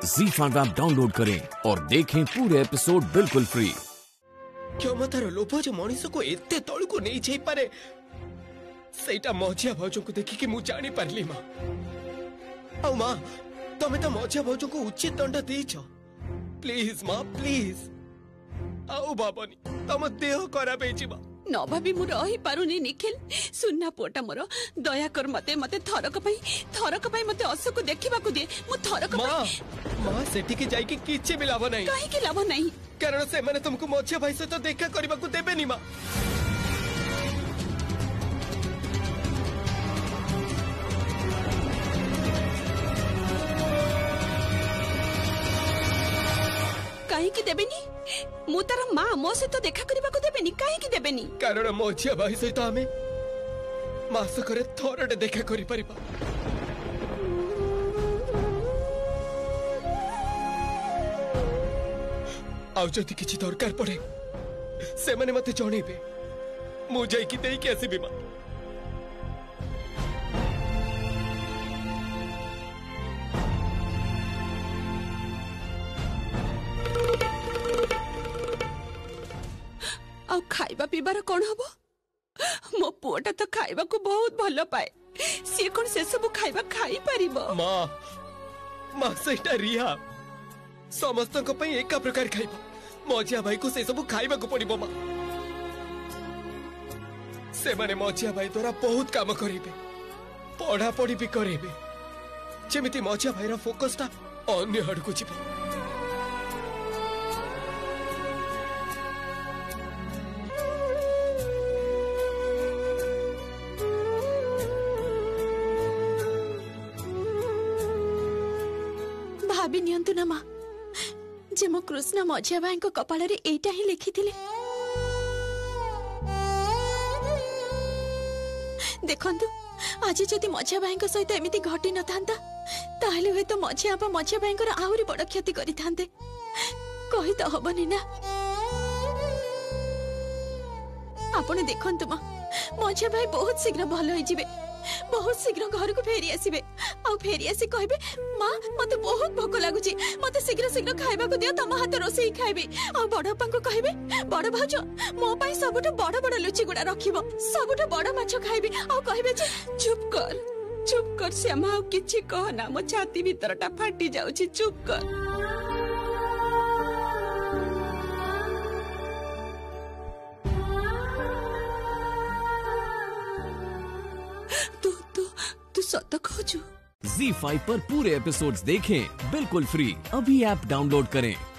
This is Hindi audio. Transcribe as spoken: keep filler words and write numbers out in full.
ज़ी फाइव ऐप डाउनलोड करें और देखें पूरे एपिसोड बिल्कुल फ्री। क्षमतार लोभ जो मनीष को एते तल को नहीं जाई पारे सेटा मझिया भाउज को देखि कि मु जानी पारली मां। आ मां तमे तो मझिया भाउज को उचित दंड देछ। प्लीज मां प्लीज आउ बाबनी तम देह खराब हे जिबा। न भाभी मु रही पारुनी निखिल सुन्ना पोटा मोर दया कर मते मते थरक पई थरक पई मते असको देखिबा को दे मु थरक मां मां सेठी के जाई कि किछि भी लाभ नहीं। काहे के लाभ नहीं कारण से माने तुमको मझिया भाई से तो देखा करबा को देबेनी मां। काहे की देबेनी मु तार मां मो से तो देखा करबा को देबेनी काहे की देबेनी कारण मझिया भाई से तो हमें मास करे थोरटे देखा करि परिबा। आउ जदि किछि दरकार पड़े से माने मते जणेबे मु जाई कि देई के आसीबी मां। आ खाइबा पीबार कौन हबो मो पुआटा तो खाइबा को बहुत भल पाए सी कोन से सब खाइबा खाई परिबो। मां मां सेटा रिया समस्त को पई एका प्रकार खाइबो मझिया भाई को से सब खाइबा को पड़िबो मां। से माने मझिया भाई द्वारा बहुत काम करिबे पढ़ा पढ़ी भी करेबे जेमिति मझिया भाई रा फोकस ता अन्य हड को जिबो। भाभी नियंतु ना मां जे मो कृष्ण मझिया भाई को कपाल रे एटा ही लिखी थिले। देखंतु आज जदि मझिया भाई को सहित एमिति घटी न थांता ताहले होय तो मझिया बा मझिया भाई को आहुरी बड़ क्षति करि थांते कहि तो हबनी ना। आपण देखंतु मां मझिया भाई बहुत शीघ्र भल होई जिवे बहुत शीघ्र घर को फेरी आसीबे आ फेरी आसी कहबे मां मते बहुत भूख लागुची मते शीघ्र शीघ्र खाइबा को दियो तम हाथ रोसई खाइबे आ बड़ पा को कहबे बड़ भाउज मो पई सबुठ बड़ बड़ लुची गुडा रखिबो सबुठ बड़ माछ खाइबे आ कहबे जे चुप कर चुप कर श्यामा किछि कह ना मो छाती भीतरटा फाटी जाउची चुप कर। सत कहूं ज़ी फाइव पर पूरे एपिसोड्स देखें बिल्कुल फ्री। अभी ऐप डाउनलोड करें।